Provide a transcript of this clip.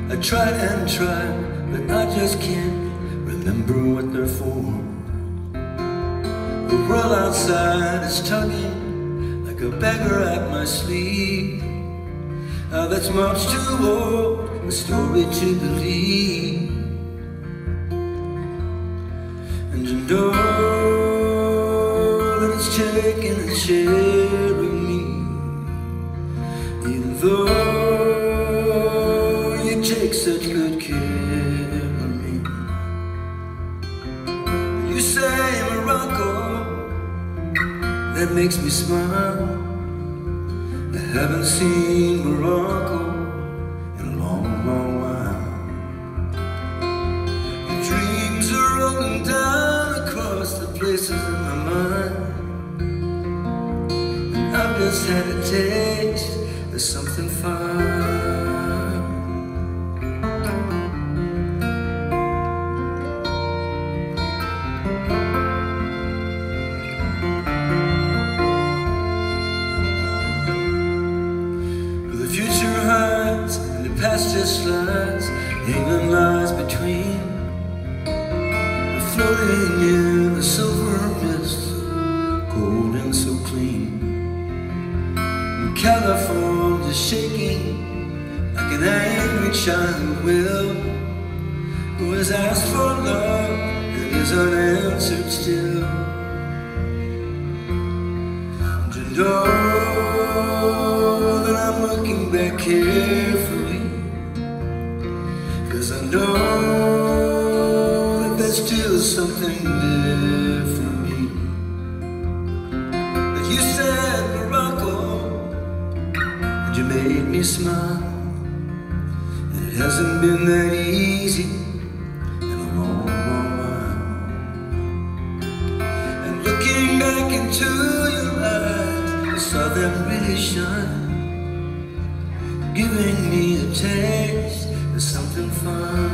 I tried and tried, but I just can't remember what they're for. The world outside is tugging like a beggar at my sleeve. That's much too old a story to believe. And you know that it's taking and sharing me, even though you take such good care of me. You say Morocco, that makes me smile. I haven't seen Morocco in a long, long while. The dreams are rolling down across the places in my mind, and I've just had a taste of something fine. The future hides and the past just slides. England lies between, floating in the silver mist, cold and so clean. And California's shaking like an angry child who has asked for love and is unanswered still. And you know that I'm looking back carefully, 'cause I know that there's still something there for me. But you said Morocco, and you made me smile, and it hasn't been that easy in a long, long while. And looking back into your eyes, I saw them really shine, giving me a taste of something fine.